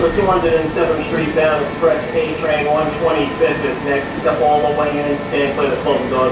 for 207th Street bound Express A train 125th is next. Step all the way in and stand clear of the closing doors.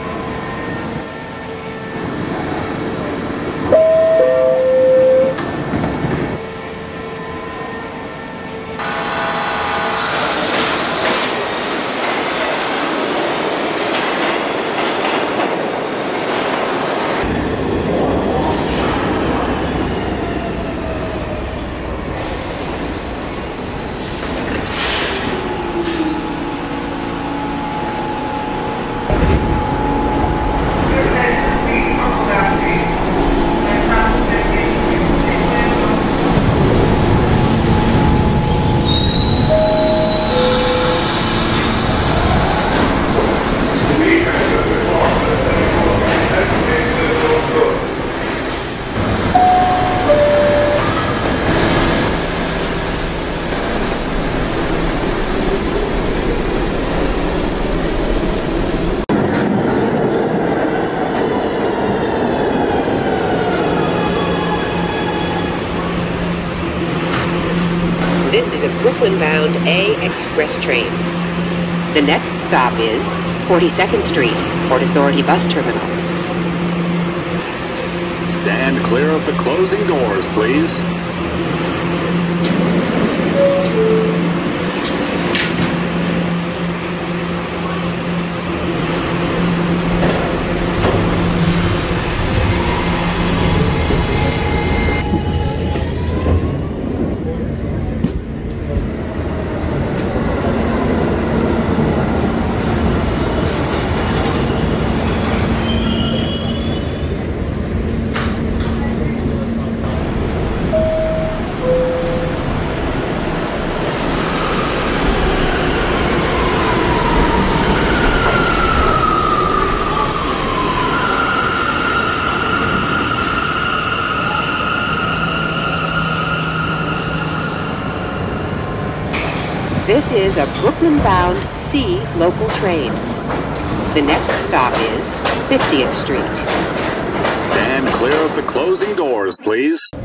This is a Brooklyn-bound A Express train. The next stop is 42nd Street, Port Authority Bus Terminal. Stand clear of the closing doors, please. This is a Brooklyn-bound C local train. The next stop is 50th Street. Stand clear of the closing doors, please.